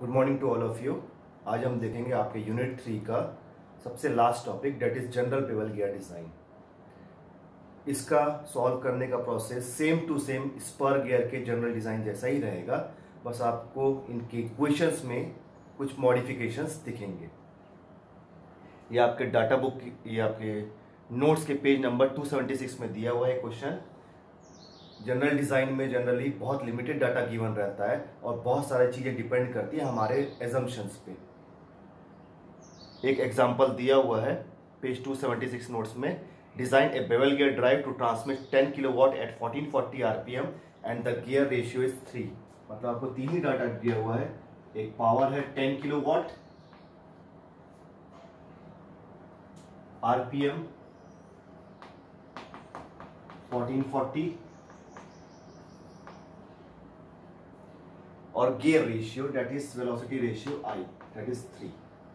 Good morning to all of you. आज हम देखेंगे आपके यूनिट 3 का सबसे last topic, that is general bevel gear design. इसका सॉल्व करने का process same to same spur gear के जनरल डिजाइन जैसा ही रहेगा, बस आपको इनके इक्वेशंस में कुछ मॉडिफिकेशंस दिखेंगे। ये आपके डाटा बुक, ये आपके नोट्स के पेज नंबर 276 में दिया हुआ है क्वेश्चन। जनरल डिजाइन में जनरली बहुत लिमिटेड डाटा गिवन रहता है और बहुत सारी चीजें डिपेंड करती है हमारे एजम्पशंस पे। एक एग्जांपल दिया हुआ है पेज 276 नोट्स में, design a bevel gear drive to transmit 10 kilowatt at 1440 RPM and the gear ratio is 3। मतलब आपको तीन ही डाटा दिया हुआ है। एक पावर है 10 किलोवाट, आरपीएम 1440 और gear ratio that is velocity ratio I that is 3।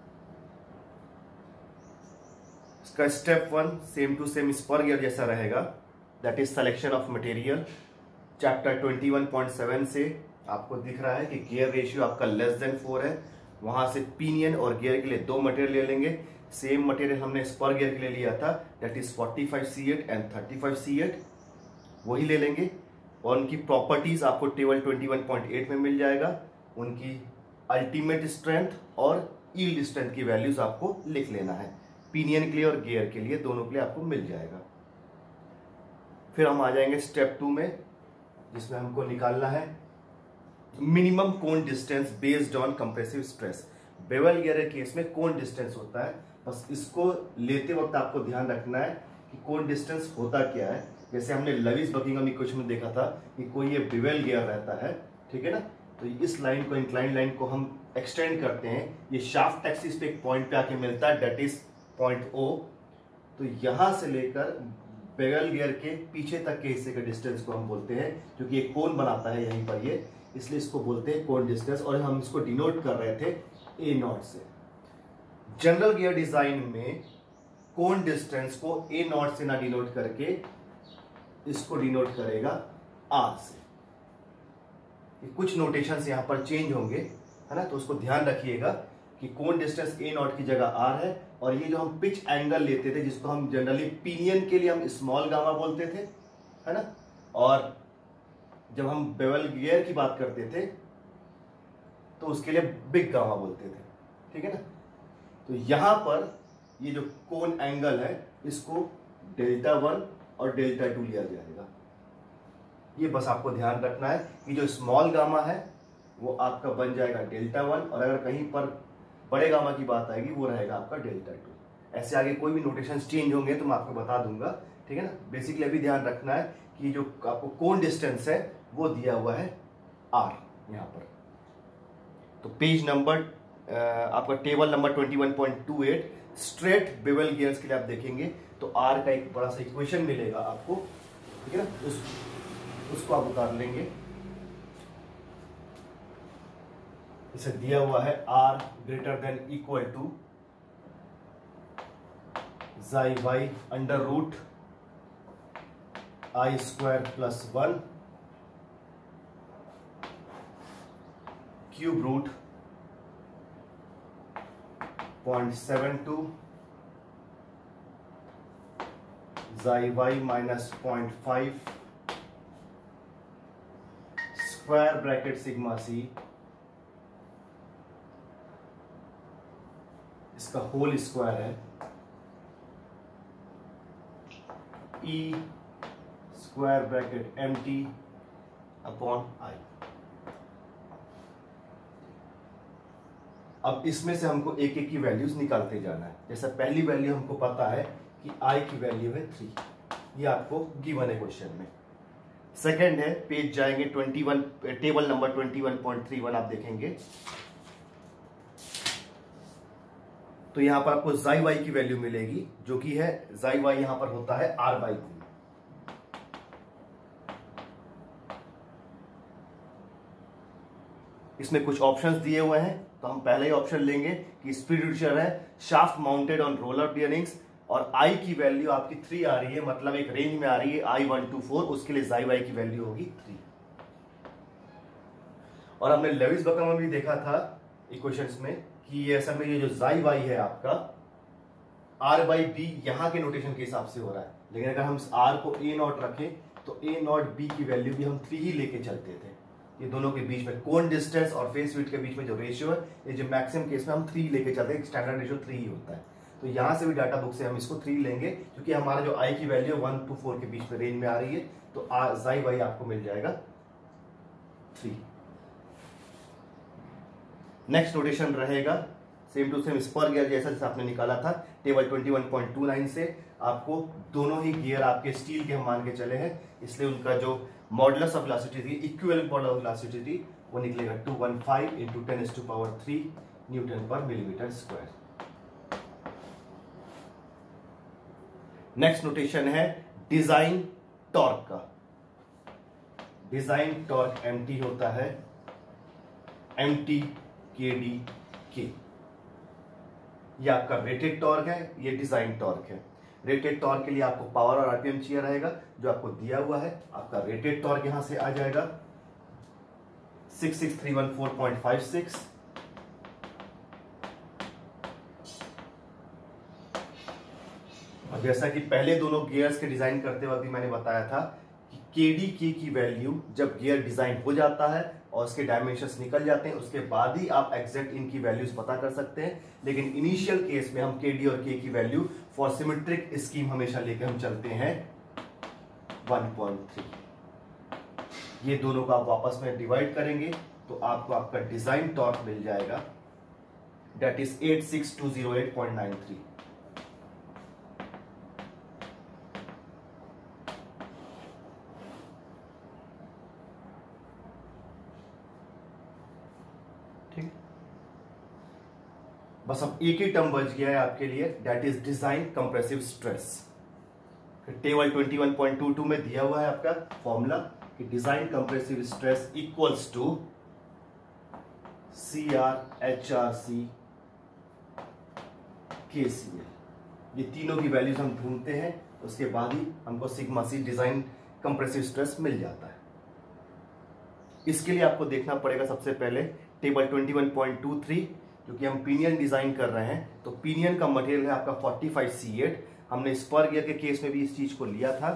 इसका step 1 same to same spur gear जैसा रहेगा, that is selection of material. Chapter 21.7 से आपको दिख रहा है कि गियर रेशियो आपका लेस देन 4 है। वहां से पिनियन और गियर के लिए दो मटेरियल ले लेंगे। सेम मटेरियल हमने स्पर गियर के लिए लिया था, that is 45 C8 and 35 C8, वही ले लेंगे। और उनकी प्रॉपर्टीज आपको टेबल 21.8 में मिल जाएगा। उनकी अल्टीमेट स्ट्रेंथ और यील्ड स्ट्रेंथ की वैल्यूज आपको लिख लेना है। पिनियन के लिए और गियर के लिए, दोनों के लिए आपको मिल जाएगा। फिर हम आ जाएंगे स्टेप 2 में, जिसमें हमको निकालना है minimum cone distance based on compressive stress. Bevel gear के केस में कोन डिस्टेंस होता है, बस इसको लेते वक्त आपको ध्यान रखना है कि कोन डिस्टेंस होता क्या है। जैसे हमने लविस बकिंघम इक्वेशन में देखा था कि कोई ये बेवल गियर रहता है, ठीक है ना, तो इस लाइन को, इंक्लाइन लाइन को हम एक्सटेंड करते हैं। ये शाफ्ट एक्सिस पे एक पॉइंट पे आके मिलता है, दैट इज पॉइंट O। तो यहां से लेकर बेवल गियर के पीछे तक के हिस्से के डिस्टेंस को हम बोलते हैं, क्योंकि एक कोन बनाता है यहीं पर ये, इसलिए इसको बोलते हैं कोन डिस्टेंस। और हम इसको डिनोट कर रहे थे A0 से। जनरल गियर डिजाइन में कोन डिस्टेंस को A0 से ना डिनोट करके इसको डिनोट करेगा R से। कुछ नोटेशंस यहां पर चेंज होंगे, है ना, तो उसको ध्यान रखिएगा कि कोन डिस्टेंस A0 की जगह R है। और ये जो हम पिच एंगल लेते थे, जिसको हम जनरली पिनियन के लिए हम स्मॉल गामा बोलते थे, है ना, और जब हम बेवल गियर की बात करते थे तो उसके लिए बिग गामा बोलते थे, ठीक है ना। तो यहां पर ये जो कोन एंगल है, इसको Δ1 और Δ2 लिया जाएगा। ये बस आपको ध्यान रखना है कि जो स्मॉल गामा है वो आपका बन जाएगा Δ1, और अगर कहीं पर बड़े गामा की बात आएगी वो रहेगा आपका Δ2। ऐसे आगे कोई भी नोटेशन चेंज होंगे तो मैं आपको बता दूंगा, ठीक है ना। बेसिकली अभी ध्यान रखना है कि जो आपको कोन डिस्टेंस है वो दिया हुआ है R यहां पर। तो पेज नंबर आपका table number 21.28 straight bevel gears के लिए आप देखेंगे तो R का एक बड़ा सा इक्वेशन मिलेगा आपको, ठीक है ना, उसको आप उतार लेंगे। इसे दिया हुआ है R greater than equal to Xi y under root I square plus 1 cube root 0.72 Xi y minus 0.5 square bracket sigma C, इसका होल स्क्वायर है, E square bracket MT upon I। अब इसमें से हमको एक एक की वैल्यूज निकालते जाना है। जैसा पहली वैल्यू हमको पता है कि I की वैल्यू है 3, ये आपको गिवन है क्वेश्चन में। सेकंड है, पेज जाएंगे 21, टेबल नंबर 21.31 आप देखेंगे तो यहां पर आपको Xi y की वैल्यू मिलेगी, जो कि है Xi y यहां पर होता है R/2। इसमें कुछ ऑप्शंस दिए हुए हैं, तो हम पहले ही ऑप्शन लेंगे कि स्पीड रिड्यूसर है, shaft mounted on roller bearings, और I की वैल्यू आपकी 3 आ रही है, मतलब एक रेंज में आ रही है I1 to 4, उसके लिए Xi y की वैल्यू होगी 3। और हमने लेविस बकम में भी देखा था इक्वेशंस में कि ये असल में ये जो जाई वाई है आपका आर बाई बी यहाँ के नोटेशन के हिसाब से हो रहा है, लेकिन अगर हम आर को ए नॉट रखें तो ए नॉट बी की वैल्यू भी हम 3 ही लेके चलते थे। ये दोनों के बीच में कोन डिस्टेंस और फेस विड्थ के बीच में जो रेशियो है, ये जो मैक्सिमम केस में हम 3 लेके चलते हैं, स्टैंडर्ड रेशियो 3 ही होता है। तो यहाँ से भी डाटा बुक से हम इसको 3 लेंगे, क्योंकि हमारा जो आई की वैल्यू 1 to 4 के बीच में रेंज में आ रही है, तो जाई वाई आपको मिल जाएगा 3। नेक्स्ट नोटेशन रहेगा same to same spur gear जैसा आपने निकाला था टेबल 21.29 से। आपको दोनों ही गियर आपके स्टील के हम मान के चले हैं, इसलिए उनका जो मॉडुलस ऑफ वेलोसिटी थी, इक्विवेलेंट मॉडुलस ऑफ वेलोसिटी थी, वो निकलेगा 215 इंटू 10⁻³ न्यूटन पर मिलीमीटर स्क्वायर। नेक्स्ट नोटेशन है डिजाइन टॉर्क का। डिजाइन टॉर्क एमटी होता है एमटी KD K। ये आपका रेटेड टॉर्क है, ये डिजाइन टॉर्क है। रेटेड टॉर्क के लिए आपको पावर और आरपीएम चाहिए रहेगा, जो आपको दिया हुआ है। आपका रेटेड टॉर्क यहां से आ जाएगा 66314.56। और जैसा कि पहले दोनों गियर्स के डिजाइन करते वक्त भी मैंने बताया था कि KD K की वैल्यू जब गियर डिजाइन हो जाता है और उसके डायमेंशंस निकल जाते हैं, उसके बाद ही आप एग्जैक्ट इनकी वैल्यूज पता कर सकते हैं। लेकिन इनिशियल केस में हम KD और K की वैल्यू फॉर सिमेट्रिक स्कीम हमेशा लेके हम चलते हैं 1.3। ये दोनों को आप वापस में डिवाइड करेंगे तो आपको आपका डिजाइन टॉर्क मिल जाएगा, दैट इज 86208.93। बस अब एक ही टर्म बच गया है आपके लिए, that is design compressive stress. Table 21.22 में दिया हुआ है आपका फॉर्मूला कि design compressive stress equals to CR/HRC KCL। ये तीनों की वैल्यूज हम ढूंढते हैं, उसके बाद ही हमको sigma C design compressive stress मिल जाता है। इसके लिए आपको देखना पड़ेगा सबसे पहले टेबल 21.23, क्योंकि हम पिनियन डिजाइन कर रहे हैं तो पिनियन का मटेरियल है आपका 45C8। हमने स्पर गियर के केस में भी इस चीज को लिया था,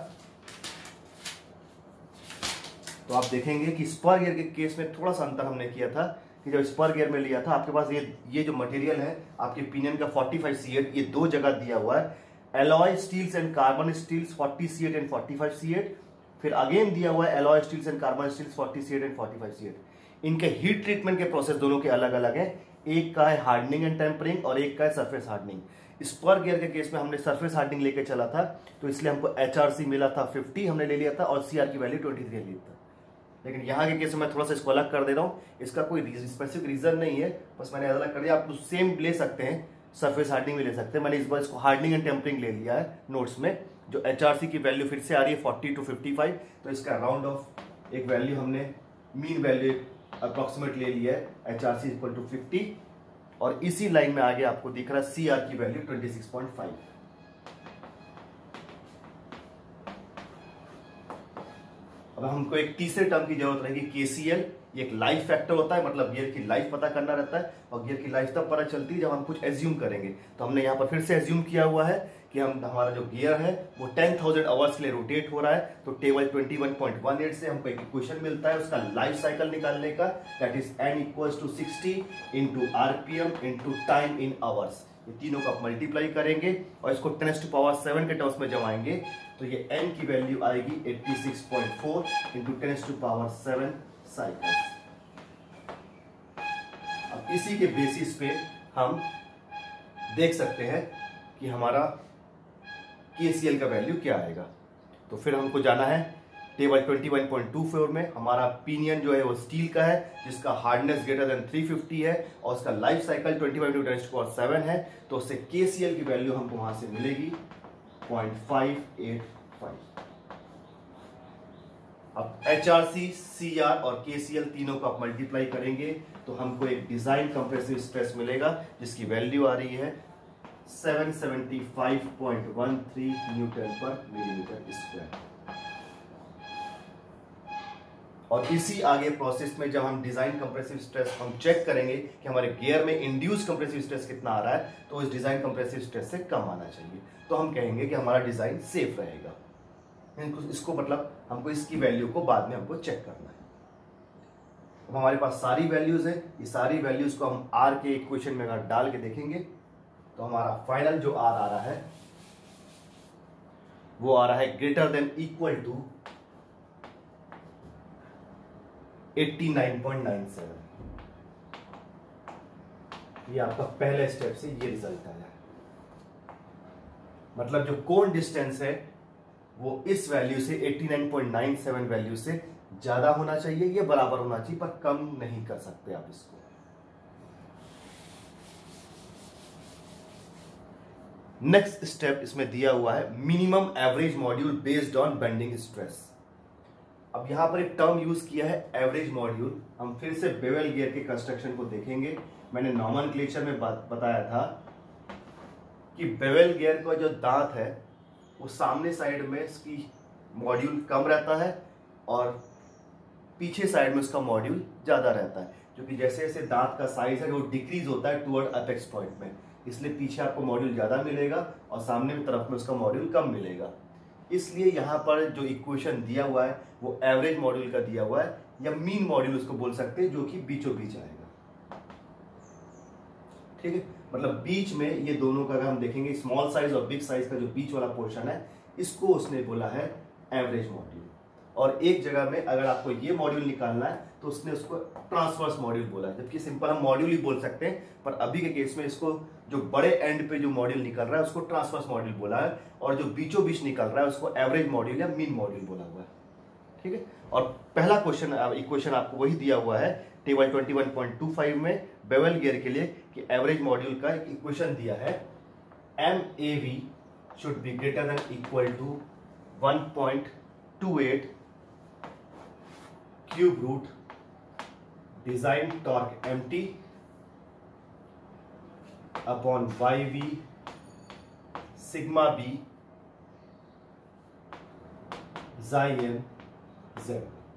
तो आप देखेंगे कि स्पर गियर के केस में थोड़ा सा अंतर हमने किया था कि जब स्पर गियर में लिया था आपके पास ये जो मटेरियल है आपके पिनियन का 45C8, ये दो जगह दिया हुआ है, alloy steels and carbon steels 40C8 and 45C8, फिर अगेन दिया हुआ है alloy steels and carbon steels 40C8 and 45C8। इनके हीट ट्रीटमेंट के प्रोसेस दोनों के अलग अलग है, एक का है हार्डनिंग एंड टेम्परिंग और एक का है सरफेस हार्डनिंग। स्पर गियर के केस में हमने सरफेस हार्डनिंग लेके चला था, तो इसलिए हमको HRC मिला था 50 हमने ले लिया था और CR की वैल्यू 23 ले ली था। लेकिन यहाँ के केस में मैं थोड़ा सा इसको अलग कर दे रहा हूँ, इसका कोई स्पेसिफिक रीजन नहीं है, बस मैंने अलग कर दिया। आप सेम ले सकते हैं, सरफेस हार्डनिंग भी ले सकते हैं। मैंने इस बार इसको हार्डनिंग एंड टेम्परिंग ले लिया है नोट्स में। जो HRC की वैल्यू फिर से आ रही है 40 to 55, तो इसका राउंड ऑफ एक वैल्यू हमने मीन वैल्यू अप्रोक्सीमेट ले लिया है, HRC इक्वल टू 50। और इसी लाइन में आगे आपको दिख रहा है CR की वैल्यू 26.5। अब हमको एक तीसरे टर्म की जरूरत रहेगी KCL। ये एक लाइफ फैक्टर होता है, मतलब गियर की लाइफ पता करना रहता है, और गियर की लाइफ तब पता चलती है जब हम कुछ एज्यूम करेंगे। तो हमने यहाँ पर फिर से एज्यूम किया हुआ है कि हमारा जो गियर है वो 10,000 आवर्स के लिए रोटेट हो रहा है। तो टेबल 21.18 से हमको एक इक्वेशन मिलता है उसका लाइफ साइकिल निकालने का, that is n equals to 60 into RPM into time in hours. ये तीनों का मल्टीप्लाई करेंगे और इसको 10⁻7 के टर्म्स में जमाएंगे, तो ये n की वैल्यू आएगी 86.4 इंटू 10⁻7 साइकिल्स। अब इसी के बेसिस पे हम देख सकते हैं कि हमारा KCL का वैल्यू क्या आएगा। तो फिर हमको जाना है टेबल 21.24 में। हमारा पिनियन जो है वो स्टील का है, जिसका हार्डनेस ग्रेटर देन 350 है और उसका लाइफ साइकिल 25×10⁻7 है। तो उससे KCL की वैल्यू हमको वहां से मिलेगी 0.585। अब HRC, CR और KCL तीनों को आप मल्टीप्लाई करेंगे तो हमको एक डिजाइन कंप्रेसिव स्ट्रेस मिलेगा, जिसकी वैल्यू आ रही है 775.13 न्यूटन पर मिलीमीटर स्क्वायर। और इसी आगे प्रोसेस में जब हम डिजाइन कंप्रेसिव स्ट्रेस हम चेक करेंगे कि हमारे गियर में इंड्यूस कंप्रेसिव स्ट्रेस कितना आ रहा है, तो इस डिजाइन कंप्रेसिव स्ट्रेस से कम आना चाहिए, तो हम कहेंगे कि हमारा डिजाइन सेफ रहेगा। इसको मतलब हमको इसकी वैल्यू को बाद में हमको चेक करना है। अब हमारे पास सारी वैल्यूज है, ये सारी वैल्यूज को हम आर के इक्वेशन में अगर डाल के देखेंगे तो हमारा फाइनल जो आर आ रहा है वो आ रहा है ग्रेटर देन इक्वल टू 89.97। ये आपका पहले स्टेप से ये रिजल्ट आया है। मतलब जो कोन डिस्टेंस है वो इस वैल्यू से 89.97 वैल्यू से ज्यादा होना चाहिए, ये बराबर होना चाहिए, पर कम नहीं कर सकते आप इसको। नेक्स्ट स्टेप इसमें दिया हुआ है minimum average module based on bending stress. अब यहां पर एक टर्म यूज किया है एवरेज मॉड्यूल। हम फिर से बेवल गियर के कंस्ट्रक्शन को देखेंगे। मैंने नॉमेनक्लेचर में बताया था कि बेवल गियर का जो दांत है वो सामने साइड में इसकी मॉड्यूल कम रहता है और पीछे साइड में उसका मॉड्यूल ज्यादा रहता है, क्योंकि जैसे जैसे दांत का साइज है वो डिक्रीज होता है टुवर्ड अपेक्स पॉइंट में, इसलिए पीछे आपको मॉड्यूल ज्यादा मिलेगा और सामने की तरफ में उसका मॉड्यूल कम मिलेगा। इसलिए यहाँ पर जो इक्वेशन दिया हुआ है वो एवरेज मॉड्यूल का दिया हुआ है, या मीन मॉड्यूल उसको बोल सकते हैं, जो कि बीचों बीच आएगा। ठीक है, मतलब बीच में ये दोनों का अगर हम देखेंगे स्मॉल साइज और बिग साइज का जो बीच वाला पोर्शन है, इसको उसने बोला है एवरेज मॉड्यूल। और एक जगह में अगर आपको ये मॉड्यूल निकालना है तो उसने उसको ट्रांसवर्स मॉड्यूल बोला है, जबकि सिंपल हम मॉड्यूल ही बोल सकते हैं, पर अभी के केस में इसको जो बड़े एंड पे जो मॉड्यूल निकल रहा है उसको ट्रांसवर्स मॉड्यूल बोला है, और जो बीचों बीच निकल रहा है उसको एवरेज मॉड्यूल या मीन मॉड्यूल बोला हुआ है। ठीक है, और पहला क्वेश्चन इक्वेशन आपको वही दिया हुआ है टेबल 21.25 में बेवल गियर के लिए, कि एवरेज मॉड्यूल का एक इक्वेशन दिया है MAV should be greater than equal to 1.28 cube root design torque MT upon YV sigma B xi m z।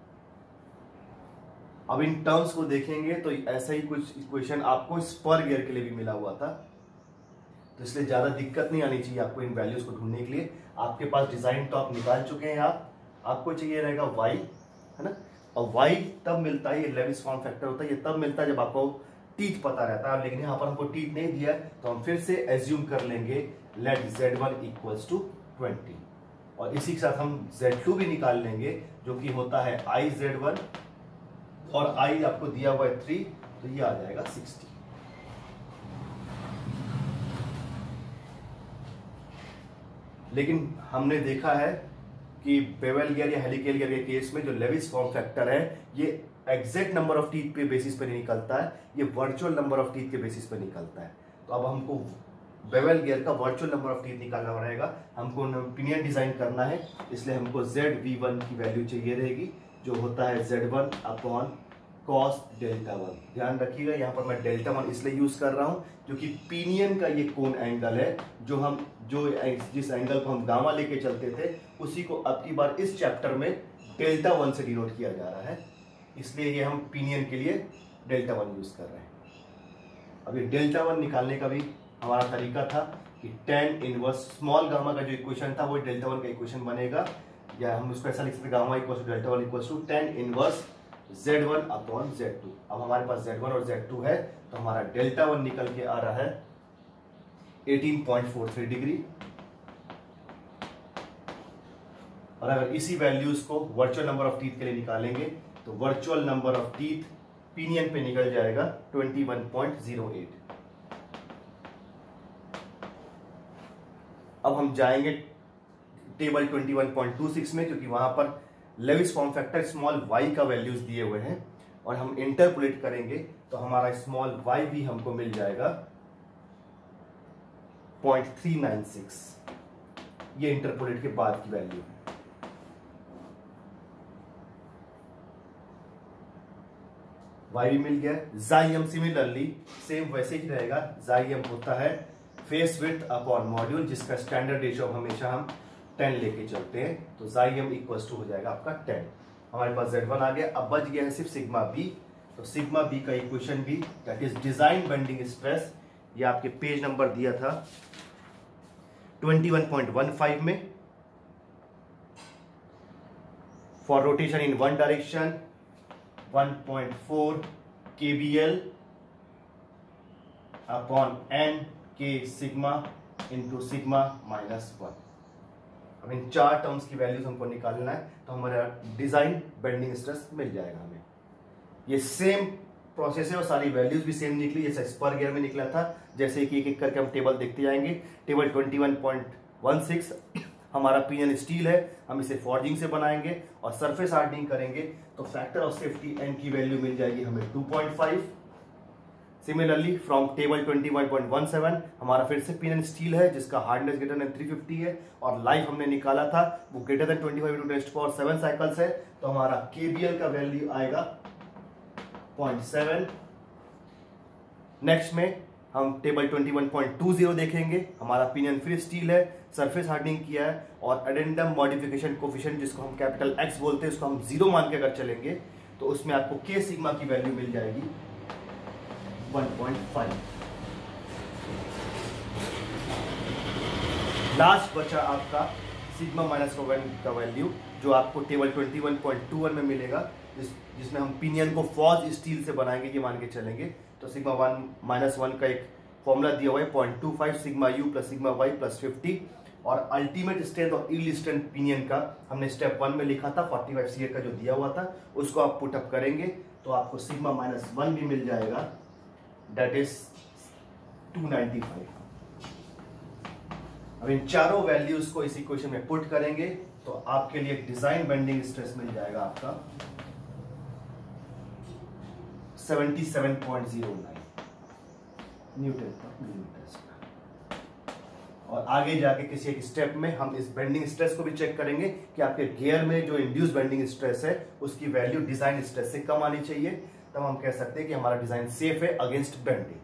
अब इन टर्म्स को देखेंगे तो ऐसा ही कुछ इक्वेशन आपको स्पर गियर के लिए भी मिला हुआ था, तो इसलिए ज्यादा दिक्कत नहीं आनी चाहिए आपको इन वैल्यूज को ढूंढने के लिए। आपके पास डिजाइन टॉप निकाल चुके हैं आपको चाहिए रहेगा y, है ना, और y तब मिलता है, ये लेविस फॉर्म फैक्टर होता है, ये तब मिलता है जब आपको टीथ पता रहता है, लेकिन यहाँ पर हमको टीथ नहीं दिया, तो हम फिर से एज्यूम कर लेंगे लेट Z1 इक्वल्स टू 20, और इसी के साथ हम Z2 भी निकाल लेंगे, जो कि होता है IZ1 और I आपको दिया हुआ है 3, तो ये आ जाएगा 60। लेकिन हमने देखा है कि बेवल गियर या हेलिकल गियर के केस में जो लेविस फॉर्म फैक्टर है ये एग्जैक्ट नंबर ऑफ टीथ पे बेसिस पे नहीं निकलता है, ये वर्चुअल नंबर ऑफ टीथ के बेसिस पे निकलता है। तो अब हमको बेवल गियर का वर्चुअल नंबर ऑफ टीथ निकालना पड़ेगा, हमको पिनियन डिजाइन करना है, इसलिए हमको ZV1 की वैल्यू चाहिए रहेगी, जो होता है Z1 अपॉन कॉस डेल्टा 1। ध्यान रखिएगा यहाँ पर मैं डेल्टा 1 इसलिए यूज कर रहा हूँ क्योंकि पिनियन का ये कोन एंगल है, जो जिस एंगल को हम गामा लेके चलते थे उसी को अब की बार इस चैप्टर में डेल्टा 1 से डिनोट किया जा रहा है, इसलिए ये हम पिनियन के लिए डेल्टा 1 यूज कर रहे हैं। अब ये डेल्टा 1 निकालने का भी हमारा तरीका था कि tan इनवर्स स्मॉल गामा का जो इक्वेशन था वो डेल्टा 1 का इक्वेशन बनेगा, या हम उसको ऐसा लिख सकते gamma equals to delta 1 equals to tan inverse Z1 upon Z2। अब हमारे पास Z1 और Z2 है, तो हमारा डेल्टा 1 निकल के आ रहा है 18.43 डिग्री। और अगर इसी वैल्यूज को वर्चुअल नंबर ऑफ टीथ के लिए निकालेंगे तो virtual number of teeth pinion पे निकल जाएगा 21.08। अब हम जाएंगे टेबल 21.26 में, क्योंकि वहां पर Lewis form factor small y का वैल्यूज दिए हुए हैं, और हम इंटरपोलेट करेंगे तो हमारा स्मॉल y भी हमको मिल जाएगा 0.396। ये इंटरपोलेट के बाद की वैल्यू है। y भी मिल गया। xi m सिमिलरली सेम वैसे ही रहेगा, xi m होता है फेस विड्थ अपॉन मॉड्यूल, जिसका स्टैंडर्ड रेशियो हमेशा हम 10 लेके चलते हैं, तो xi m इक्वल्स टू हो जाएगा आपका 10। हमारे पास Z1 आ गया। अब बच गया है सिर्फ सिग्मा बी। तो सिग्मा बी का इक्वेशन भी that is design bending stress, ये आपके पेज नंबर दिया था 21.15 में। For rotation in one direction 1.4 kBL upon n के सिग्मा इंटू सिग्मा -1। अब इन चार टर्म्स की वैल्यूज हमको निकालना है, तो हमारा डिजाइन बेंडिंग स्ट्रेस मिल जाएगा हमें। ये सेम प्रोसेस है और सारी वैल्यूज भी सेम निकली जैसे स्पर गियर में निकला था। जैसे कि एक एक करके हम टेबल देखते जाएंगे। टेबल 21.16 हमारा पिनियन स्टील है, हम इसे फॉर्जिंग से बनाएंगे और सरफेस हार्डनिंग करेंगे, तो फैक्टर ऑफ सेफ्टी n की वैल्यू मिल जाएगी हमें 2.5। सिमिलरली फ्रॉम टेबल 21.17 हमारा फिर से पिनियन स्टील है जिसका हार्डनेस ग्रेटर देन 350 है और लाइफ हमने निकाला था वो ग्रेटर देन 25 × 10⁻7 साइकिल्स है, तो हमारा केबीएल का वैल्यू आएगा 0.7। नेक्स्ट में हम टेबल 21.20 देखेंगे। हमारा पिनियन फिर स्टील है, सरफेस हार्डनिंग किया है और एडेंडम मॉडिफिकेशन कोफिशिएंट जिसको हम कैपिटल X बोलते हैं उसको हम 0 मान के अगर चलेंगे तो उसमें आपको के सिग्मा की वैल्यू मिल जाएगी 1.5। लास्ट बचा आपका सिग्मा -1 का वैल्यू जो आपको टेबल 21.21 में मिलेगा, जिसमें हम पिनियन को फॉज स्टील से बनाएंगे ये मान के चलेंगे। तो सिग्मा 1 का एक फॉर्मूला दिया हुआ है 0.25 sigma U plus sigma Y plus 50 और अल्टीमेट स्ट्रेंथ और यील्ड स्ट्रेंथ पिनियन का हमने स्टेप 1 में लिखा था 45 CA का जो दिया हुआ था, उसको आप पुटअप करेंगे तो आपको सिग्मा -1 भी मिल जाएगा, दैट इज 295। अब इन चारों वैल्यूज को इस इक्वेशन में पुट करेंगे तो आपके लिए डिजाइन बेंडिंग स्ट्रेस मिल जाएगा आपका 77.09 न्यूटन पर मिलीमीटर। और आगे जाके किसी एक स्टेप में हम इस बेंडिंग स्ट्रेस को भी चेक करेंगे कि आपके गियर में जो इंड्यूस बेंडिंग स्ट्रेस है उसकी वैल्यू डिजाइन स्ट्रेस से कम आनी चाहिए, तब हम कह सकते हैं कि हमारा डिजाइन सेफ है अगेंस्ट बेंडिंग।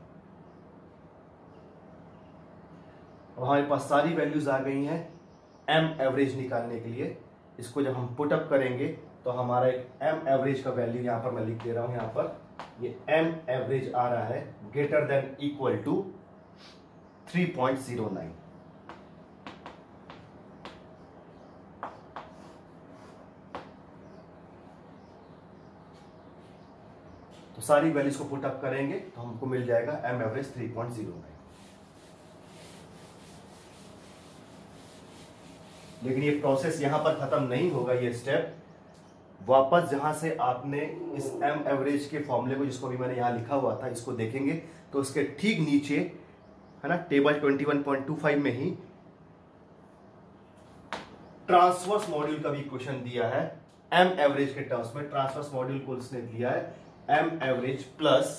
अब हमारे पास सारी वैल्यूज आ गई हैं एम एवरेज निकालने के लिए। इसको जब हम पुटअप करेंगे तो हमारा एक एम एवरेज का वैल्यू यहां पर मैं लिख दे रहा हूं, यहां पर ये एम एवरेज आ रहा है ग्रेटर देन इक्वल टू 3.09। तो सारी वैल्यूज को पुटअप करेंगे तो हमको मिल जाएगा एम एवरेज 3.09। लेकिन ये प्रोसेस यहां पर खत्म नहीं होगा, ये स्टेप वापस जहां से आपने इस एम एवरेज के फॉर्मूले को जिसको भी मैंने यहां लिखा हुआ था इसको देखेंगे तो उसके ठीक नीचे है ना टेबल 21.25 में ही ट्रांसवर्स मॉड्यूल का भी क्वेश्चन दिया है एम एवरेज के टर्म्स में। ट्रांसवर्स मॉड्यूल को उसने दिया है M average plus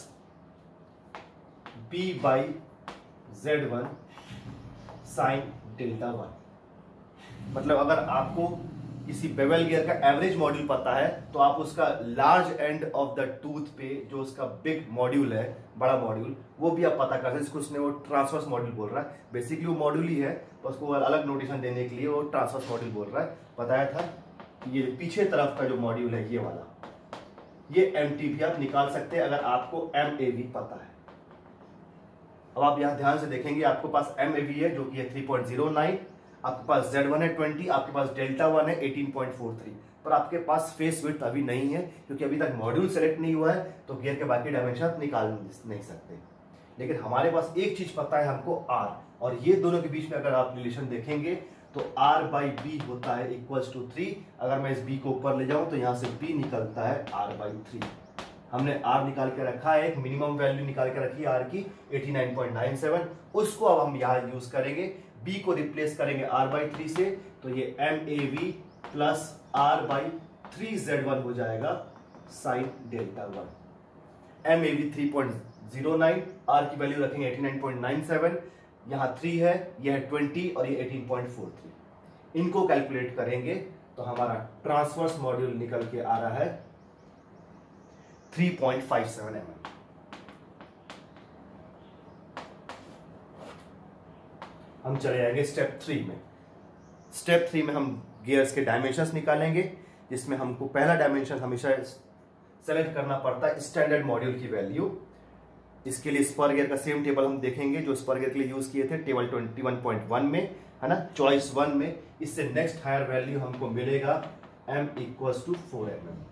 B by Z1 sine delta 1। मतलब अगर आपको किसी बेवल गियर का एवरेज मॉड्यूल पता है तो आप उसका large end of the tooth पे जो उसका बिग मॉड्यूल है, बड़ा मॉड्यूल, वो भी आप पता कर सकते हैं। इसको उसने वो ट्रांसवर्स मॉड्यूल बोल रहा है, बेसिकली वो मॉड्यूल ही है तो उसको अलग नोटेशन देने के लिए वो ट्रांसवर्स मॉड्यूल बोल रहा है। बताया था ये पीछे तरफ का जो मॉड्यूल है ये वाला, ये MTV आप निकाल सकते हैं अगर आपको MAV पता है। अब आप यहां ध्यान से देखेंगे आपके पास MAV है जो कि है 3.09, आपके पास Z1 है 20, आपके पास डेल्टा 1 है 18.43, पर आपके पास फेस विड्थ अभी नहीं है क्योंकि अभी तक मॉड्यूल सेलेक्ट नहीं हुआ है तो गियर के बाकी डायमेंशन निकाल नहीं सकते। लेकिन हमारे पास एक चीज पता है हमको R, और ये दोनों के बीच में अगर आप रिलेशन देखेंगे तो R/B होता है इक्वल्स टू 3। अगर मैं इस B को ऊपर ले जाऊं तो यहां से B निकलता है R/3। हमने R निकाल के रखा है, एक मिनिमम वैल्यू निकाल के रखी है R की 89.97, उसको अब हम यहां यूज करेंगे। B को रिप्लेस करेंगे R/3 से तो ये MAV प्लस R/3 Z1 हो जाएगा साइन डेल्टा 1। MAV 3.09, R की वैल्यू रखेंगे 89.97, यहां 3 है, यह है 20 और ये 18.43। इनको कैलकुलेट करेंगे तो हमारा ट्रांसवर्स मॉड्यूल निकल के आ रहा है 3.57 mm। हम चले जाएंगे स्टेप 3 में। स्टेप 3 में हम गियर्स के डायमेंशंस निकालेंगे। जिसमें हमको पहला डायमेंशन हमेशा सेलेक्ट करना पड़ता है स्टैंडर्ड मॉड्यूल की वैल्यू। इसके लिए स्पर गियर का सेम टेबल हम देखेंगे जो स्पर गियर के लिए यूज किए थे टेबल 21.1 में, है ना, चॉइस 1 में। इससे नेक्स्ट हायर वैल्यू हमको मिलेगा m इक्वल्स टू 4 mm।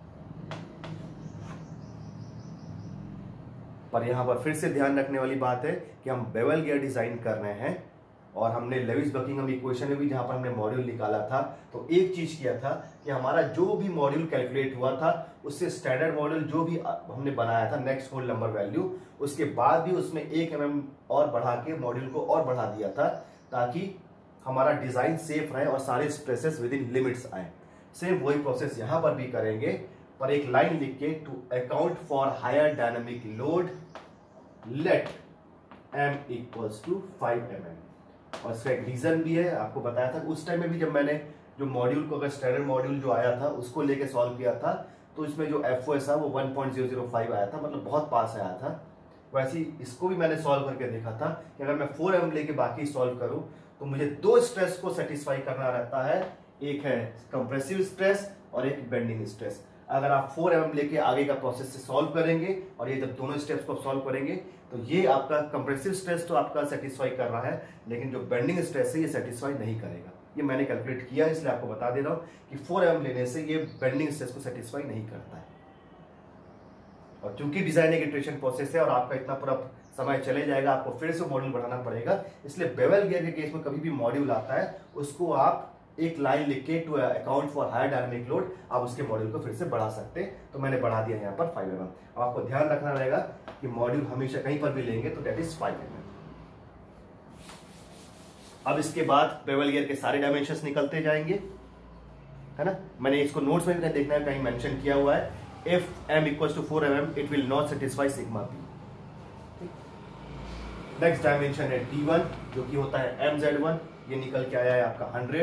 पर यहां पर फिर से ध्यान रखने वाली बात है कि हम बेवल गियर डिजाइन कर रहे हैं और हमने लेविस बकिंघम इक्वेशन में भी जहां पर हमने मॉड्यूल निकाला था तो एक चीज किया था कि हमारा जो भी मॉड्यूल कैलकुलेट हुआ था उससे स्टैंडर्ड मॉड्यूल जो भी हमने बनाया था नेक्स्ट होल नंबर वैल्यू, उसके बाद भी उसमें 1 mm और बढ़ा के मॉड्यूल को और बढ़ा दिया था ताकि हमारा डिजाइन सेफ रहे और सारे स्ट्रेसेस विद इन लिमिट्स आए। सेम वही प्रोसेस यहां पर भी करेंगे, पर एक लाइन लिख के to account for higher dynamic load let m equals to 5 mm। और इसका एक रीजन भी है, आपको बताया था उस टाइम में भी जब मैंने जो मॉड्यूल को अगर स्टैंडर्ड मॉड्यूल जो आया था उसको लेके सॉल्व किया था तो इसमें जो FOS था वो 1.005 आया था, मतलब बहुत पास आया था। वैसे ही इसको भी मैंने सॉल्व करके देखा था कि अगर मैं 4 mm लेके बाकी सॉल्व करूं तो मुझे 2 स्ट्रेस को सेटिस्फाई करना रहता है, एक है कंप्रेसिव स्ट्रेस और एक बेंडिंग स्ट्रेस। अगर आप 4 mm लेके आगे का प्रोसेस से सॉल्व करेंगे और ये जब दोनों स्टेप्स को सॉल्व करेंगे तो ये आपका कंप्रेसिव स्ट्रेस तो आपका सेटिस्फाई कर रहा है, लेकिन जो बेंडिंग स्ट्रेस है ये सेटिस्फाई नहीं करेगा। ये मैंने कैलकुलेट किया इसलिए आपको बता दे रहा हूं कि 4 mm लेने से ये बेंडिंग स्ट्रेस को सेटिस्फाई नहीं करता है। और क्योंकि डिजाइन एक इटरेशन प्रोसेस है और आपका इतना पूरा समय चले जाएगा, आपको फिर से मॉड्यूल बढ़ाना पड़ेगा, इसलिए बेवल गियर के केस में कभी भी मॉड्यूल आता है उसको आप एक लाइन लिख के to account for higher dynamic load आप उसके मॉड्यूल को फिर से बढ़ा सकते हैं। तो मैंने बढ़ा दिया यहाँ पर 5 mm। अब आपको ध्यान रखना रहेगा कि मॉड्यूल हमेशा कहीं पर भी लेंगे तो दैट इज 5 mm। अब इसके बाद बेवल गियर के सारे डायमेंशंस निकलते जाएंगे, है ना। मैंने इसको नोट्स में भी देखना है कहीं मेंशन किया हुआ है, if m equals to 4 mm it will not satisfy sigma p। Next dimension है d1 जो कि होता है mz1, ये निकल के आया है आपका 100।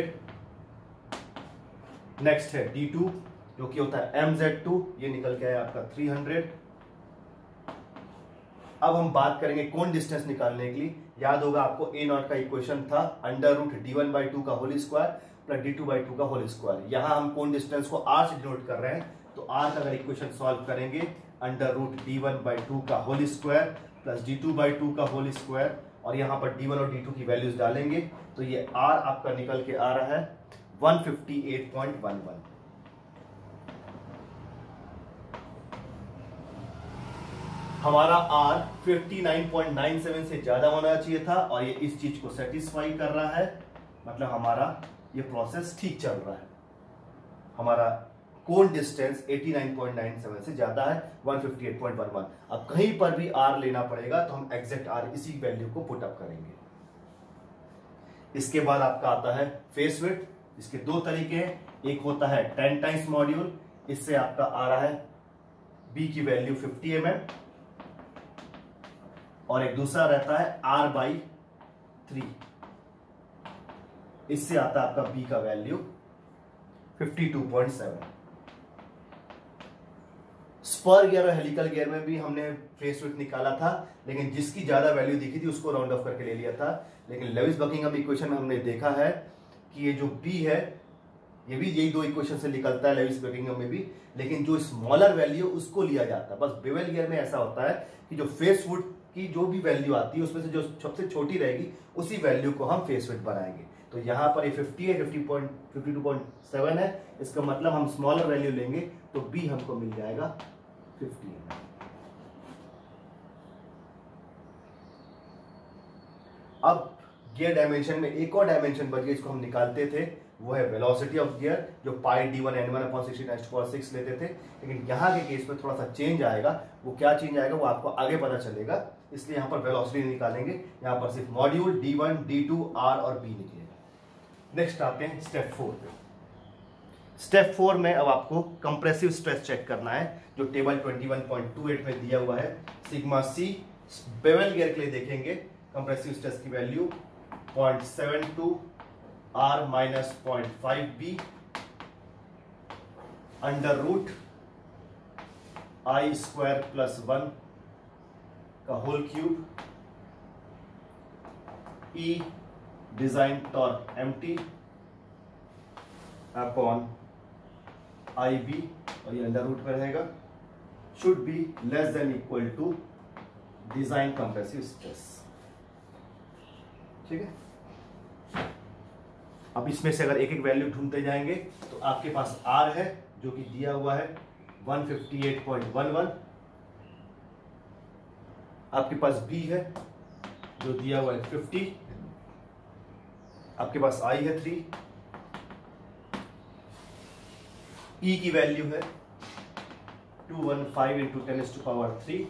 नेक्स्ट है d2 जो कि होता है mz2, ये निकल के आया आपका 300। अब हम बात करेंगे कोण डिस्टेंस निकालने के लिए। याद होगा आपको a नॉट का इक्वेशन था √d1/2 का होल स्क्वायर प्लस d2/2 का होल स्क्वायर। यहां हम कोण डिस्टेंस को r से डिनोट कर रहे हैं, तो r का अगर इक्वेशन सॉल्व करेंगे √d1/2 का होल स्क्वायर प्लस d2/2 का होल स्क्वायर और यहां पर d1 और d2 की वैल्यूज डालेंगे तो ये r आपका निकल के आ रहा है 158.11। हमारा r 59.97 से ज्यादा होना चाहिए था और ये इस चीज को सेटिस्फाई कर रहा है, मतलब हमारा ये प्रोसेस ठीक चल रहा है। हमारा कोण डिस्टेंस 89.97 से ज्यादा है 158.11। अब कहीं पर भी r लेना पड़ेगा तो हम एग्जैक्ट r इसी वैल्यू को पुट अप करेंगे। इसके बाद आपका आता है फेस विड्थ। इसके दो तरीके हैं, एक होता है 10 टाइम्स मॉड्यूल, इससे आपका आ रहा है b की वैल्यू 50 mm और एक दूसरा रहता है r/3, इससे आता है आपका b का वैल्यू 52.7। स्पर गियर और हेलिकल गियर में भी हमने फेस विड्थ निकाला था, लेकिन जिसकी ज्यादा वैल्यू दिखी थी उसको राउंड ऑफ करके ले लिया था। लेकिन लेविस बकिंघम इक्वेशन में हमने देखा है कि ये जो b है ये भी यही दो इक्वेशन से निकलता है लेविस बकिंघम में भी, लेकिन जो स्मॉलर वैल्यू उसको लिया जाता है। बस बेवल गियर में ऐसा होता है कि जो फेस विड्थ की जो भी वैल्यू आती है उसमें से जो सबसे छोटी रहेगी उसी वैल्यू को हम फेस विड्थ बनाएंगे। तो यहां पर ये 50 है, 52.7 है, इसका मतलब हम स्मॉलर वैल्यू लेंगे तो b हमको मिल जाएगा 50। अब गियर डायमेंशन में एक और डायमेंशन बच गया, इसको हम निकालते थे, वो है वेलोसिटी ऑफ गियर, जो पाई d1 n1/16 लेते थे। लेकिन यहाँ के केस में थोड़ा सा चेंज आएगा, वो क्या चेंज आएगा वो आपको आगे पता चलेगा, इसलिए यहाँ पर वेलोसिटी निकालेंगे। यहाँ पर सिर्फ मॉड्यूल d1, d2, r और b निकलेगा। नेक्स्ट आते हैं स्टेप 4 पे। स्टेप 4 में अब आपको कंप्रेसिव स्ट्रेस चेक करना है, जो टेबल 21.28 में दिया हुआ है। सिग्मा c बेवल गियर के लिए देखेंगे कंप्रेसिव स्ट्रेस की value 0.72 r minus 0.5 b under root I² plus 1 का whole cube E design torque mt upon I B और ये अंडर रूट में रहेगा, should be less than equal to design compressive stress. ठीक है, अब इसमें से अगर एक एक वैल्यू ढूंढते जाएंगे तो आपके पास आर है जो कि दिया हुआ है 158.11, आपके पास बी है जो दिया हुआ है 50, आपके पास आई है 3, ई की वैल्यू है 215 इंटू 10⁻³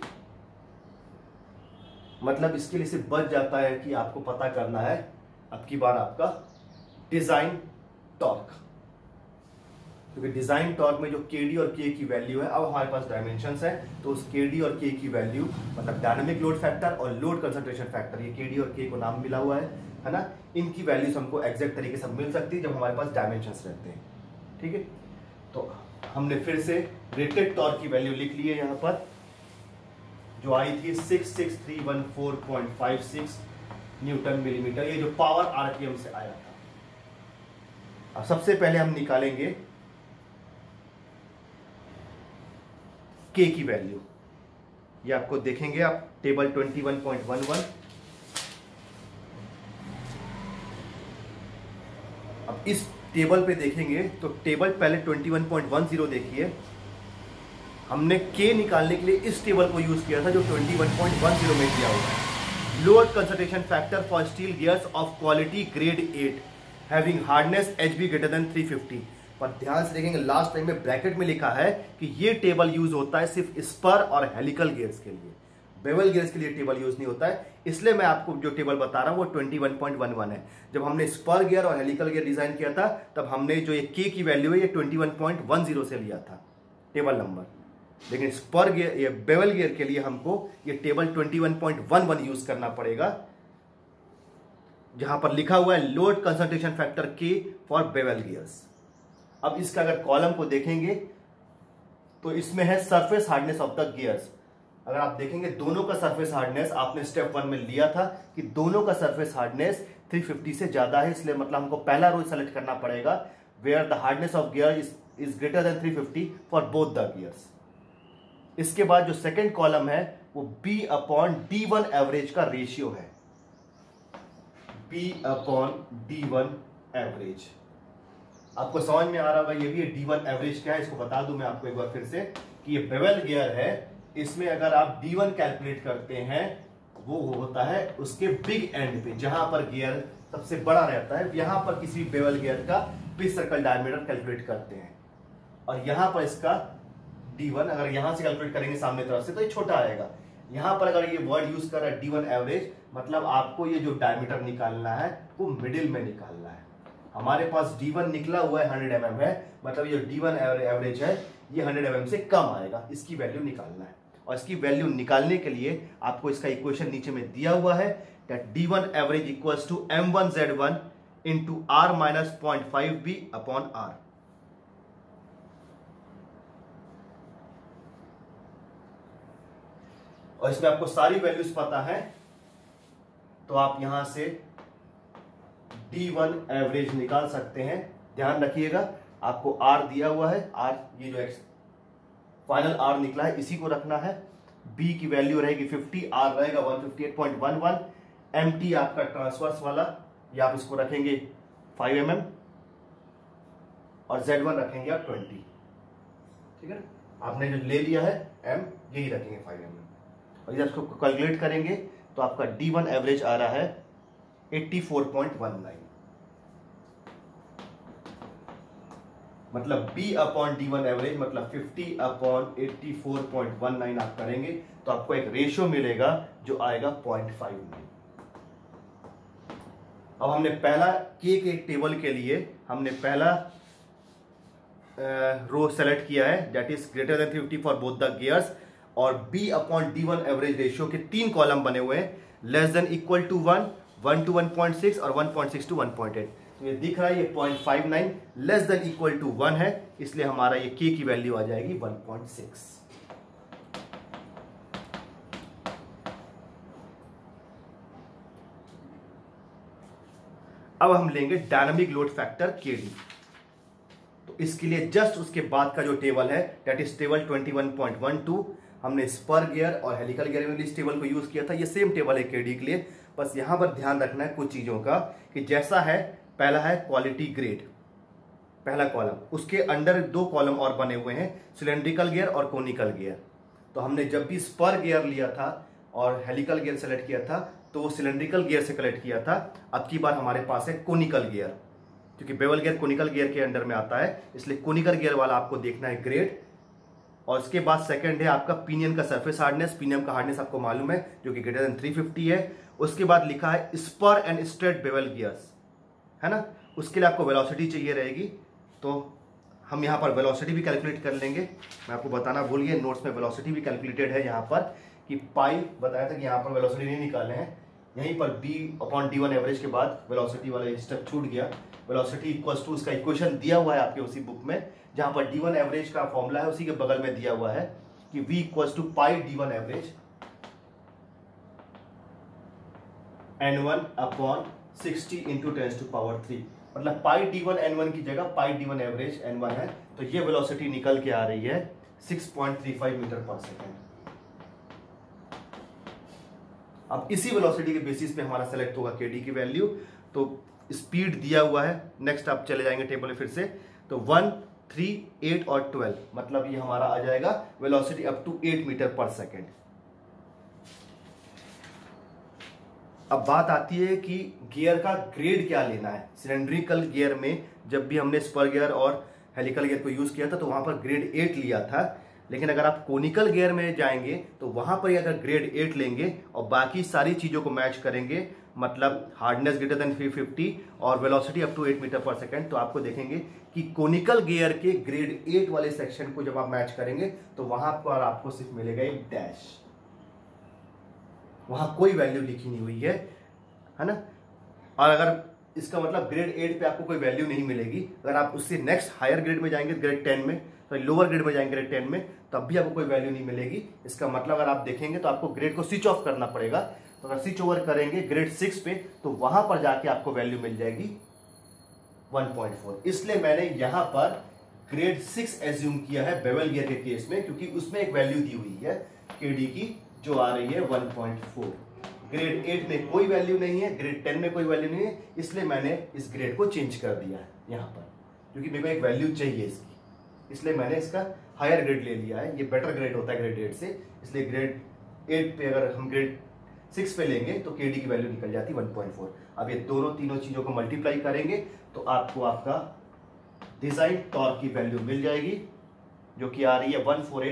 मतलब इसके लिए सिर्फ बच जाता है कि आपको पता करना है अब की बार आपका डिजाइन टॉर्क, क्योंकि डिजाइन टॉर्क में जो केडी और के की वैल्यू है, अब हमारे पास डायमेंशंस है तो उस केडी और के की वैल्यू मतलब डायनामिक लोड फैक्टर और लोड कंसंट्रेशन फैक्टर, ये केडी और के को नाम मिला हुआ है ना, इनकी वैल्यूज हमको एग्जैक्ट तरीके से मिल सकती है जब हमारे पास डायमेंशंस रहते हैं। ठीक है, तो हमने फिर से रेटेड टॉर्क की वैल्यू लिख ली है यहां पर, जो आई थी 66314.56 न्यूटन मिलीमीटर, ये जो पावर आरपीएम से आया था। अब सबसे पहले हम निकालेंगे के की वैल्यू, ये आपको देखेंगे आप टेबल 21.11। अब इस टेबल पे देखेंगे तो टेबल पहले 21.10 देखिए, हमने के निकालने के लिए इस टेबल को यूज किया था जो 21.10 में दिया हुआ है। Load concentration factor for steel gears of quality grade 8 having hardness HB greater than 350। पर ध्यान से देखेंगे लास्ट टाइम में ब्रैकेट में लिखा है कि ये टेबल यूज होता है सिर्फ स्पर और हेलिकल गियर्स के लिए, बेवल गियर्स के लिए टेबल यूज नहीं होता है। इसलिए मैं आपको जो टेबल बता रहा हूं वो 21.11 है। जब हमने स्पर गियर और हेलिकल गियर डिजाइन किया था तब हमने जो ये के की वैल्यू है ये 21.10 से लिया था टेबल नंबर, लेकिन स्पर गियर या बेवल गियर के लिए हमको ये टेबल 21.11 यूज करना पड़ेगा, जहां पर लिखा हुआ है load concentration factor K for bevel gears. अब इसका अगर कॉलम को देखेंगे तो इसमें है surface hardness of the gears. अगर आप देखेंगे दोनों का सरफेस हार्डनेस आपने स्टेप 1 में लिया था कि दोनों का सरफेस हार्डनेस 350 से ज्यादा है, इसलिए मतलब हमको पहला रो सेलेक्ट करना पड़ेगा where the hardness of gear is greater than 350 for both the gears. इसके बाद जो सेकेंड कॉलम है वो B/D1 एवरेज का रेशियो है, B/D1 एवरेज। आपको समझ में आ रहा होगा ये भी D1 एवरेज क्या है, इसको बता दूं मैं आपको एक बार फिर से कि ये बेवल गियर है, इसमें अगर आप D1 कैलकुलेट करते हैं वो होता है उसके बिग एंड पे, जहां पर गियर सबसे बड़ा रहता है, यहां पर किसी बेवल गियर का पिच सर्कल डायमीटर कैलकुलेट करते हैं, और यहां पर इसका D1 अगर यहां से कैलकुलेट करेंगे सामने तरफ से तो ये छोटा आएगा। यहां पर अगर ये वर्ड यूज कर रहा है D1 एवरेज, मतलब आपको ये जो डायमीटर निकालना है वो मिडिल में निकालना है। हमारे पास D1 निकला हुआ है 100 mm है, मतलब ये D1 एवरेज है ये 100 mm से कम आएगा, इसकी वैल्यू निकालना है। और इसकी वैल्यू निकालने के लिए आपको इसका इक्वेशन नीचे में दिया हुआ है that D1 average equals to M1Z1 into R minus 0.5B upon R। और इसमें आपको सारी वैल्यूज पता है तो आप यहां से D1 एवरेज निकाल सकते हैं। ध्यान रखिएगा आपको R दिया हुआ है, R ये जो फाइनल R निकला है इसी को रखना है। B की वैल्यू रहेगी 50, R रहेगा 158.11, MT आपका ट्रांसवर्स वाला ये आप इसको रखेंगे 5 mm और Z1 रखेंगे आप 20। ठीक है ना, आपने जो ले लिया है M यही रखेंगे 5 mm, और जब इसको कैलकुलेट करेंगे तो आपका D1 एवरेज आ रहा है 84.19, मतलब B/D1 एवरेज मतलब 50/84.19 आप करेंगे तो आपको एक रेशियो मिलेगा जो आएगा 0.59। अब हमने पहला के टेबल के लिए हमने पहला रो सेलेक्ट किया है that is greater than 350 for both the gears, और B/D1 एवरेज रेशियो के 3 कॉलम बने हुए हैं, less than equal to 1, 1 to 1.6 और 1.6 to 1.8। तो ये दिख रहा है ये 0.59 लेस देन इक्वल टू 1 है, इसलिए हमारा ये के की वैल्यू आ जाएगी 1.6। अब हम लेंगे डायनामिक लोड फैक्टर केडी। तो तो इसके लिए जस्ट उसके बाद का जो टेबल है दैट इज टेबल 21.12, हमने स्पर गियर और हेलिकल गियर में इस टेबल को यूज किया था। ये सेम टेबल है केडी के लिए, बस यहां पर ध्यान रखना है कुछ चीजों का कि जैसा है, पहला है क्वालिटी ग्रेड, पहला कॉलम, उसके अंडर दो कॉलम और बने हुए हैं, सिलेंड्रिकल गियर और कोनिकल गियर। तो हमने जब भी स्पर गियर लिया था और हेलिकल गियर सेलेक्ट किया था तो वो सिलेंड्रिकल गियर से कलेक्ट किया था। अब की बार हमारे पास है कोनिकल गियर, क्योंकि बेवल गियर कोनिकल गियर के अंडर में आता है, इसलिए कोनिकल गियर वाला आपको देखना है ग्रेड। और उसके बाद सेकंड है आपका पिनियन का सरफेस हार्डनेस, पिनियन का हार्डनेस आपको मालूम है जो कि ग्रेटर देन 350 है। उसके बाद लिखा है spur and straight bevel gears, है ना, उसके लिए आपको वेलोसिटी चाहिए रहेगी। तो हम यहाँ पर वेलोसिटी भी कैलकुलेट कर लेंगे, मैं आपको बताना भूल गया, नोट्स में वेलोसिटी भी कैलकुलेटेड है यहाँ पर कि पाई बताया था कि यहाँ पर वेलोसिटी नहीं निकाले हैं, यहीं पर b/d1 एवरेज के बाद वेलोसिटी वाला स्टेप छूट गया। वेलोसिटी इक्वल्स टू, उसका इक्वेशन दिया हुआ है आपके उसी बुक में, जहां पर d1 एवरेज का फॉर्मूला है उसी के बगल में दिया हुआ है कि v equals to pi d1 average n1/60 into 10⁻3, मतलब पाई d1 n1 की जगह पाई d1 एवरेज n1 है। तो ये वेलोसिटी निकल के आ रही है 6.35 मीटर पर सेकेंड। अब इसी वेलोसिटी के बेसिस पे हमारा सेलेक्ट होगा केडी की वैल्यू। तो स्पीड दिया हुआ है, नेक्स्ट आप चले जाएंगे टेबल में फिर से, तो 1, 3, 8 और 12, मतलब ये हमारा आ जाएगा वेलोसिटी अप टू 8 मीटर पर सेकेंड। अब बात आती है कि गियर का ग्रेड क्या लेना है। सिलेंड्रिकल गियर में जब भी हमने स्पर गियर और हेलिकल गियर को यूज किया था तो वहां पर ग्रेड 8 लिया था, लेकिन अगर आप कोनिकल गियर में जाएंगे तो वहां पर अगर ग्रेड 8 लेंगे और बाकी सारी चीजों को मैच करेंगे, मतलब हार्डनेस ग्रेटर देन 350 और वेलोसिटी अप टू 8 मीटर पर सेकेंड, तो आपको देखेंगे कि कोनिकल गियर के ग्रेड 8 वाले सेक्शन को जब आप मैच करेंगे तो वहां पर आपको सिर्फ मिलेगा एक डैश, वहां कोई वैल्यू लिखी नहीं हुई है ना। और अगर इसका मतलब ग्रेड 8 पे आपको कोई वैल्यू नहीं मिलेगी, अगर आप उससे नेक्स्ट हायर ग्रेड में जाएंगे, ग्रेड 10 में, तो लोअर ग्रेड में जाएंगे ग्रेड 10 में, तब भी आपको कोई वैल्यू नहीं मिलेगी। इसका मतलब अगर आप देखेंगे तो आपको ग्रेड को स्विच ऑफ करना पड़ेगा। तो अगर स्विच ओवर करेंगे ग्रेड 6 पे तो वहां पर जाके आपको वैल्यू मिल जाएगी 1.4। इसलिए मैंने यहां पर ग्रेड 6 एज्यूम किया है बेवल गियर के केस में, क्योंकि उसमें एक वैल्यू दी हुई है केडी की जो आ रही है 1.4। ग्रेड 8 में कोई वैल्यू नहीं है, ग्रेड 10 में कोई वैल्यू नहीं है, इसलिए मैंने इस ग्रेड को चेंज कर दिया है यहां पर, क्योंकि मेरे को एक वैल्यू चाहिए इसकी, इसलिए मैंने इसका हायर ग्रेड ले लिया है। ये बेटर ग्रेड होता है ग्रेड 8 से, इसलिए ग्रेड 8 पे अगर हम ग्रेड 6 पे लेंगे तो केडी की वैल्यू निकल जाती है 1.4। अब ये तीनों चीजों को मल्टीप्लाई करेंगे तो आपको आपका डिजाइन टॉर्क की वैल्यू मिल जाएगी, जो कि आ रही है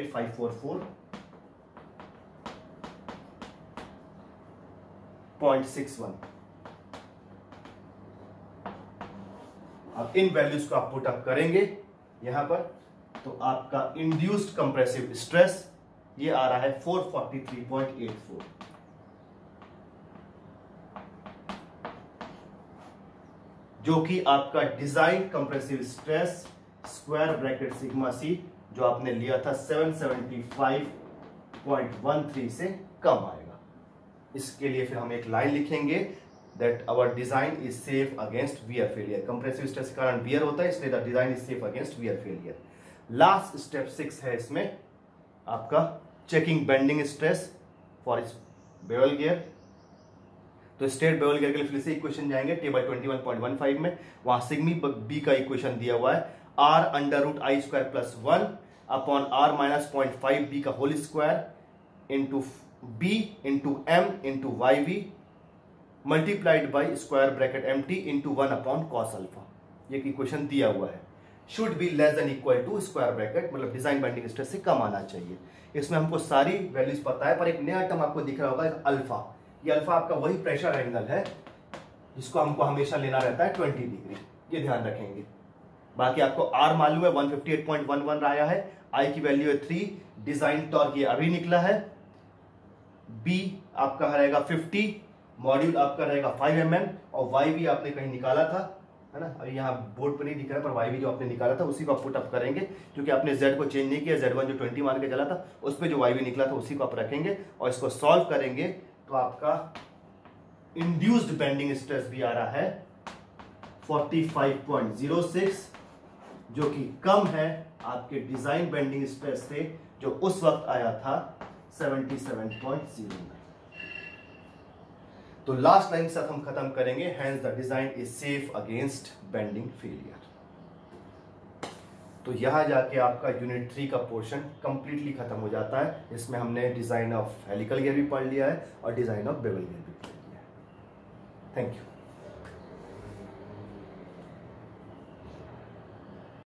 148,544.61। अब इन वैल्यूज को आप पुट अप करेंगे यहां पर, तो आपका इंड्यूस्ड कंप्रेसिव स्ट्रेस ये आ रहा है 443.84, जो कि आपका design compressive stress square bracket sigma C जो आपने लिया था 775.13 से कम आएगा। इसके लिए फिर हम एक लाइन लिखेंगे that our design is safe against wear failure. Compressive stress के कारण वियर होता है, इसलिए the design is safe against wear failure. Last step 6 है इसमें आपका चेकिंग बेंडिंग स्ट्रेस फॉर इस बेवल गियर। तो स्ट्रेट बेवल गियर के लिए फिर से इक्वेशन जाएंगे टेबल 21.15 में, वहां सिग्मी बी का इक्वेशन दिया हुआ है r√i² + 1 अपॉन r-0.5b का whole square into b into m into yv multiplied by square bracket mt into 1 upon cos alpha. ये इक्वेशन दिया हुआ है, should be less than equal to square bracket, मतलब डिजाइन बेंडिंग स्ट्रेस से कम आना चाहिए। इसमें हमको सारी वैल्यूज पता है, पर एक नया टर्म आपको दिख रहा होगा अल्फा। ये अल्फा आपका वही प्रेशर एंगल है जिसको हमको हमेशा लेना रहता है 20 डिग्री, ये ध्यान रखेंगे। बाकी आपको आर मालूम है 158.11 आया है, आई की वैल्यू है 3, डिजाइन टॉर्क ये अभी निकला है, बी आपका रहेगा 50, मॉड्यूल आपका रहेगा 5 mm और वाई भी आपने कहीं निकाला था, है ना, अभी यहाँ बोर्ड पर नहीं दिख रहा है, पर वाई भी जो आपने निकाला था उसी को आप पुट अप करेंगे, क्योंकि आपने जेड को चेंज नहीं किया, Z1 जो 20 मान के चला था उस पर जो वाई भी निकला था उसी को आप रखेंगे और इसको सॉल्व करेंगे तो आपका इंड्यूस्ड बेंडिंग स्ट्रेस भी आ रहा है 45.06, जो कि कम है आपके डिजाइन बेंडिंग स्ट्रेस से, जो उस वक्त आया था 77.09। तो लास्ट लाइन के साथ हम खत्म करेंगे, hence the design is safe against bending failure. तो यहां जाके आपका यूनिट 3 का पोर्शन कंप्लीटली खत्म हो जाता है। इसमें हमने डिजाइन ऑफ हेलिकल गियर भी पढ़ लिया है और डिजाइन ऑफ बेवल गियर भी पढ़ लिया है। Thank you.